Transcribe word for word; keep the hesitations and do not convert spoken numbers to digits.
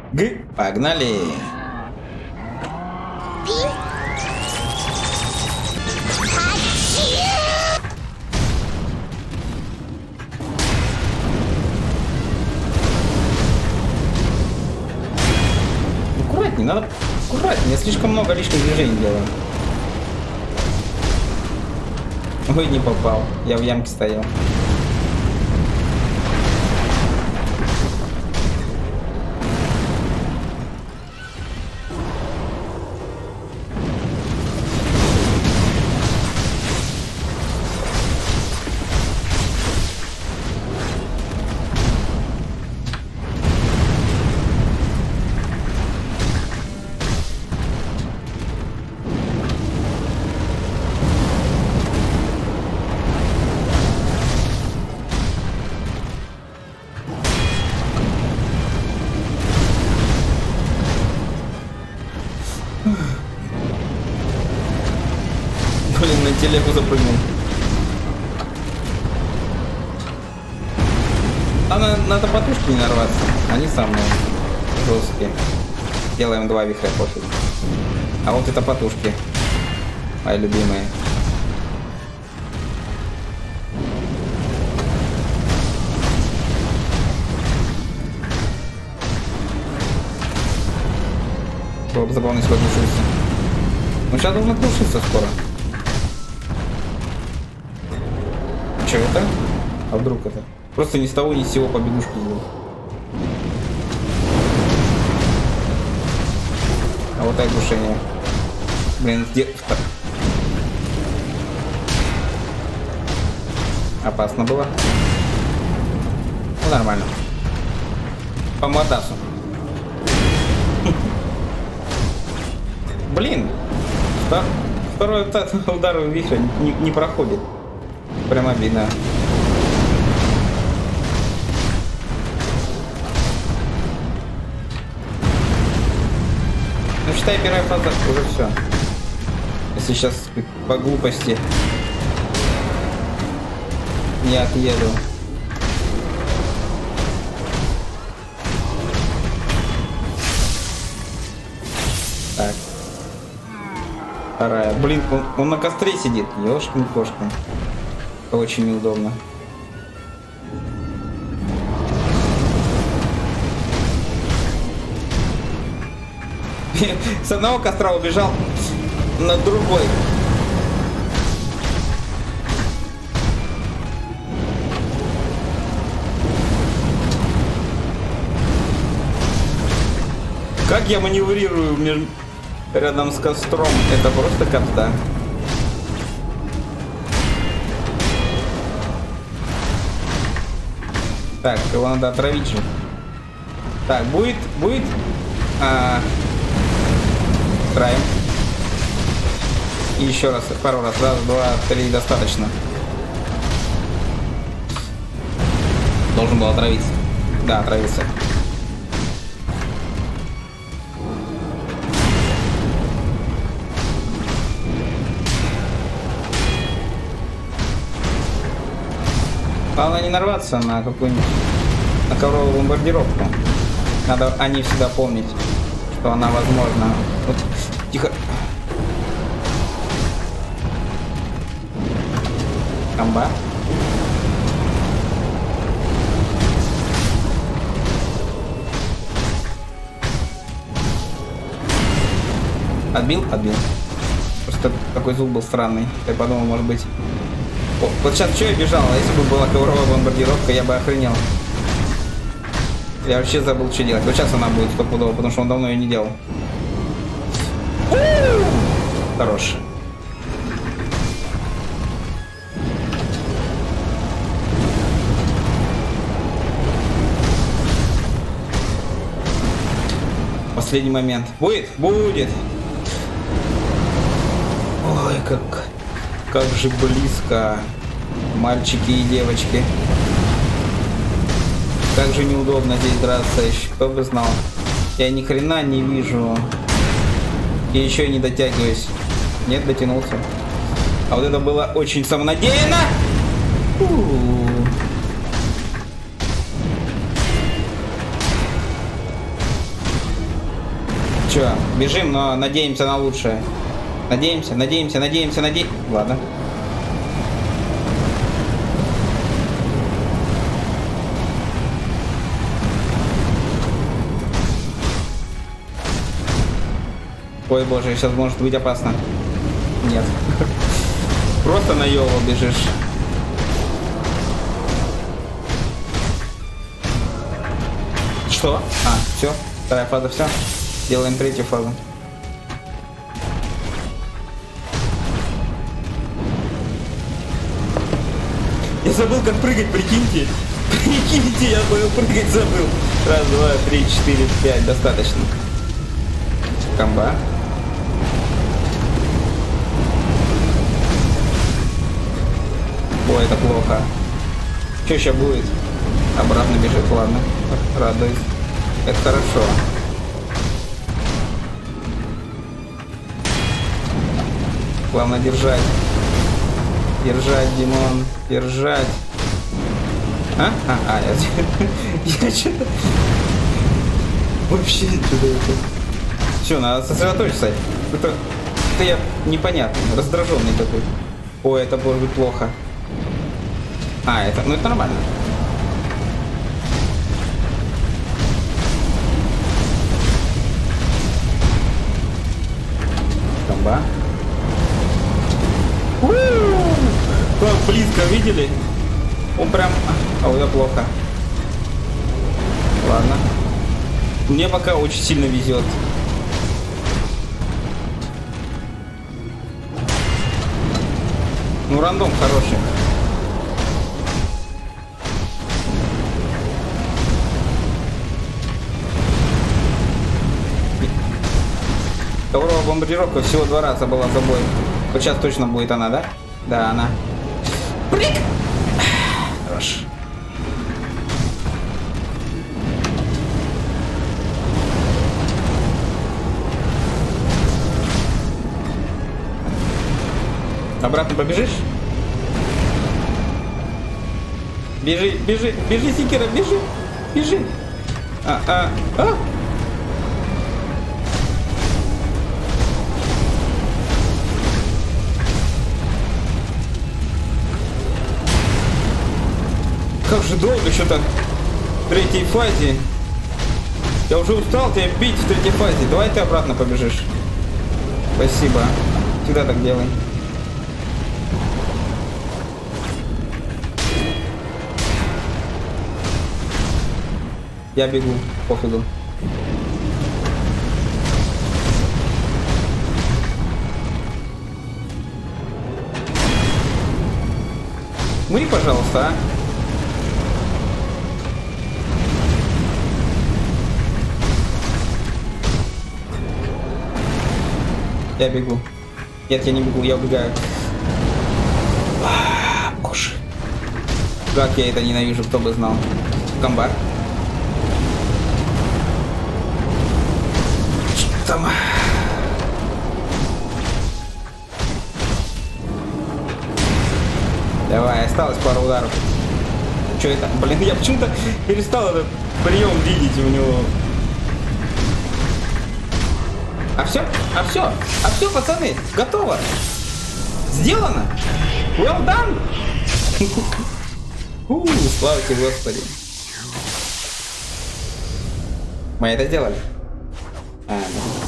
Г. Погнали. Аккуратнее, надо аккуратнее. Я слишком много лишних движений делаю. Ой, не попал. Я в ямке стоял. Блин, на телегу запрыгнул. А на, надо потушки не нарваться. Они самые жесткие. Делаем два вихря пофиг. А вот это потушки. Мои любимые. Было бы забавно, если оглушился. Ну сейчас должен оглушиться скоро. Че это? А вдруг это? Просто ни с того ни с сего победушку сделал. А вот и оглушение. Блин, где... Опасно было. Ну нормально. По мордасу. Блин, второй удар вихря не, не проходит. Прям обидно. Ну считай, первая фаза уже все. Если сейчас по глупости не отъеду. Так. Вторая. Блин, он, он на костре сидит. Ёшкин-кошкин. Очень неудобно. С одного костра убежал на другой. Как я маневрирую между... рядом с костром? Это просто капта. Так, его надо отравить же. Так, будет, будет. А... Траем. И еще раз, пару раз, раз, два, три, достаточно. Должен был отравиться. Да, отравился. Главное не нарваться на какую-нибудь на ковровую бомбардировку. Надо о ней всегда помнить, что она возможна. Вот, тихо. Комба. Отбил? Отбил. Просто такой звук был странный. Я подумал, может быть... О, вот сейчас что я бежал, а если бы была ковровая бомбардировка, я бы охренел. Я вообще забыл, что делать. Вот сейчас она будет стопудово, потому что он давно ее не делал. Хорош. Последний момент. Будет? Будет. Ой, как... Как же близко, мальчики и девочки. Как же неудобно здесь драться еще, кто бы знал. Я ни хрена не вижу. И еще не дотягиваюсь. Нет, дотянулся. А вот это было очень самонадеянно. У-у-у. Че, бежим, но надеемся на лучшее. Надеемся, надеемся, надеемся, надеемся. Ладно. Ой, боже, сейчас может быть опасно. Нет. Просто на Йолу бежишь. Что? А, все. Вторая фаза, все. Делаем третью фазу. Я забыл, как прыгать, прикиньте. Прикиньте, я забыл прыгать, забыл. Раз, два, три, четыре, пять. Достаточно. Комба. Ой, это плохо. Что сейчас будет? Обратно бежит, ладно. Радуюсь. Это хорошо. Главное держать. Держать, Димон. Держать. А? А, а, я, я что-то... Вообще что-то это... Все, надо сосредоточиться. Это, это я непонятный, раздраженный такой. Ой, это может быть плохо. А, это... Ну, это нормально. Комба. Как близко, видели? Он прям... А, это плохо. Ладно. Мне пока очень сильно везет. Ну, рандом хороший. Ковровая бомбардировка всего два раза была за бой. Вот сейчас точно будет она, да? Да, она. Прик! Хорош. Обратно побежишь? Бежи, бежи, бежи, Секира, бежи, бежи. А, а, а. Как же долго что-то в третьей фазе. Я уже устал тебя бить в третьей фазе. Давай ты обратно побежишь. Спасибо. Всегда так делай. Я бегу, пофигу. Умри, пожалуйста, а. Я бегу. Нет, я не бегу, я убегаю. А, боже. Как я это ненавижу, кто бы знал. Комбат. Там. Давай, осталось пару ударов. Что это? Блин, я почему-то перестал этот прием видеть у него. А все? А все? А все, пацаны, готово. Сделано. Well done. У, слава тебе, Господи. Мы это сделали. А, ну.